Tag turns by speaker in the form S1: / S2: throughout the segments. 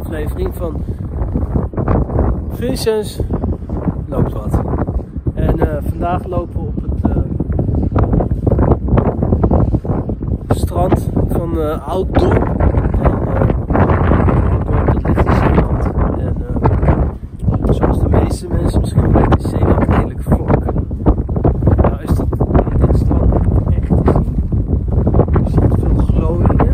S1: aflevering van Vincent's loopt wat. En vandaag lopen we op het strand van Oud-Dorp. Dat ligt in Zeeland. En zoals de meeste mensen misschien weten is Zeeland redelijk vlak. Nou is dat in dit strand echt te zien. Je ziet veel glooiingen.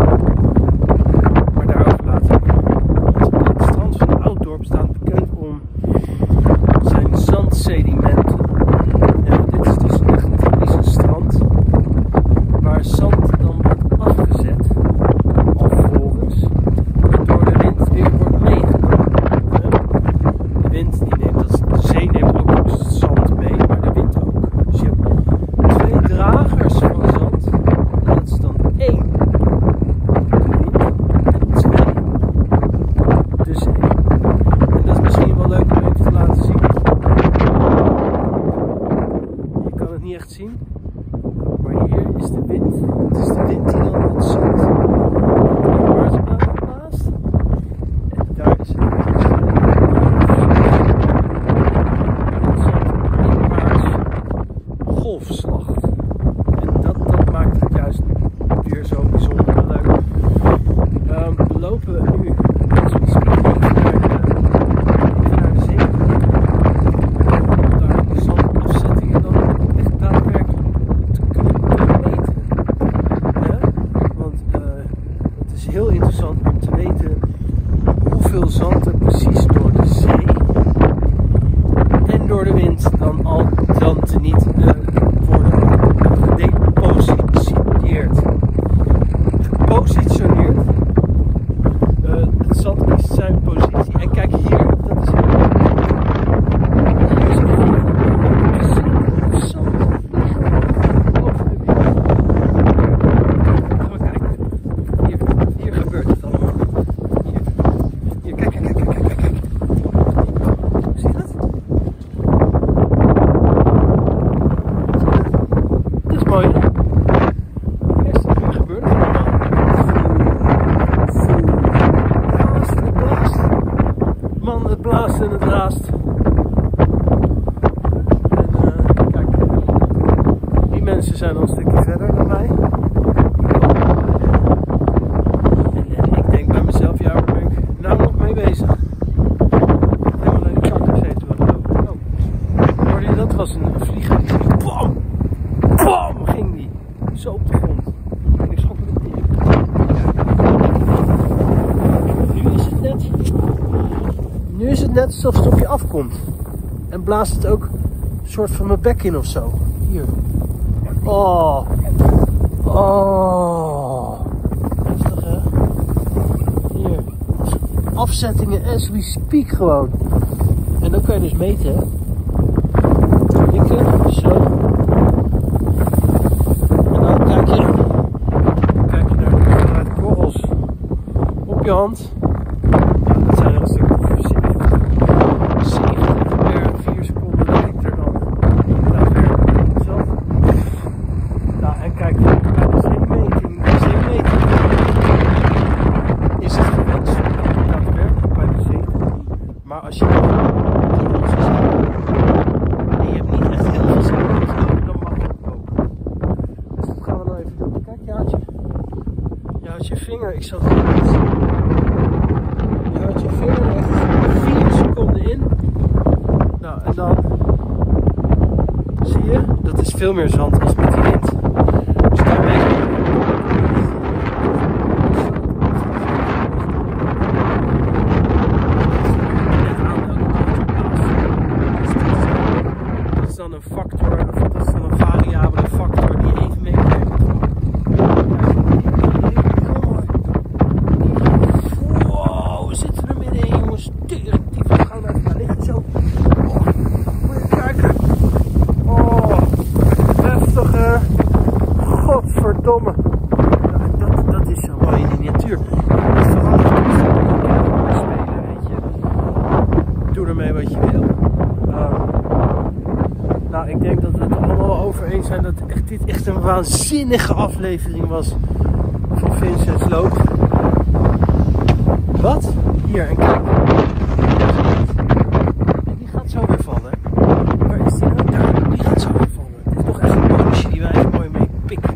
S1: Maar daarover later. Want het strand van Oud-Dorp staat bekend om zijn zandsedimenten. En dit is dus echt een typisch strand waar zand dan wordt afgezet. Alvorens door de wind weer wordt meegenomen. De wind die neemt dat, de zee neemt ook het zand mee, maar de wind ook. Dus je hebt twee dragers van zand. En dat is dan 1 de wind en 2 de zee. En dat is misschien wel leuk om even te laten zien. Je kan het niet echt zien, maar hier is de wind. Het is de wind die dan het zand blaast. En daar is het golfslag. En dat maakt het juist weer zo bijzonder leuk. We lopen nu als we spreken naar de zee. Daar de zandafzettingen dan echt daadwerkelijk te kunnen meten. Want het is heel interessant om te weten hoeveel zand er precies door de zee en door de wind dan niet worden gedepositioneerd. Gepositioneerd. Het zand is zijn positie. En kijk hier, dat is hier is zand over de wind. Gaan we kijken. Hier gebeurt het allemaal. Hier, kijk. Zie je dat? Dat is mooi, hè? Eerst hier gebeurt het allemaal. Het blaast. Man, het blaast en het raast. En kijk, die mensen zijn al een stukje verder dan mij. En ik denk bij mezelf, ja, waar ben ik nou nog mee bezig? Helemaal in de kak gezeten. Hoorde je dat? Was een vlieger. Bam! Bam! Ging die. Zo op de grond. En ik schrok het tegen. Nu is het net alsof het op je afkomt. En blaast het ook een soort van mijn bek in of zo. Hier. Oh. Oh. Rustig, hè? Hier. Afzettingen as we speak gewoon. En dan kan je dus meten, hè. Dikke, zo. En dan kijk je naar de hoeveelheid korrels op je hand. Ja, dat zijn er een stuk 70 per 4 seconden dat ik er dan daadwerkelijk zelf. Nou, en kijk bij de zeemeting. De zeemeting is het gewenst daadwerkelijk bij de zee. Maar als je die ons ziet en je hebt niet echt heel veel zeemeting nodig, dan mag het ook. Dus dat gaan we nou even doen. Kijk, je houdt je vinger, ik zal het even zien. Je houdt je vinger echt 4 seconden in. Nou, en dan zie je, dat is veel meer zand als met die wind. Dus daarmee dat is dan een factor, of dat is dan een variabele factor die even meekrijgt. Wow, we zitten er middenin, jongens. Tering, we gaan daar liggen zo. Oh, moet je kijken. Oh, heftig, hè? Godverdomme. Nou, dat is zo mooi in de natuur. Dat verandert niet spelen, weet je. Doe ermee wat je wil. Nou, ik denk dat we het allemaal over eens zijn dat dit echt een waanzinnige aflevering was van Vincent's Loop. Wat? Hier, en kijk. Die gaat zo weer vallen. Waar is die nou? Daar, die gaat zo weer vallen. Dit is nog echt een bonusje die wij even mooi mee pikken.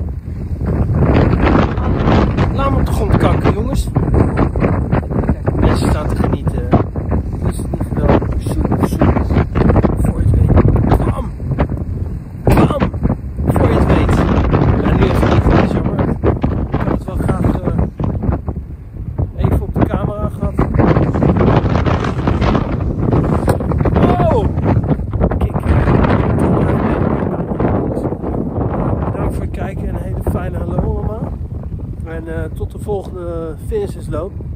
S1: Laat me op de grond kanken, jongens. Kijk, mensen staan te genieten. Is het niet geweldig? Zoek, zoek. Voor je het weet. Bam! Bam! Voor je het weet. Ja, nu even niet. Dat is jammer. Ik had het wel graag even op de camera gehad. Oh! Kijk. Bedankt voor het kijken en een hele fijne hallo allemaal. En tot de volgende finishesloop.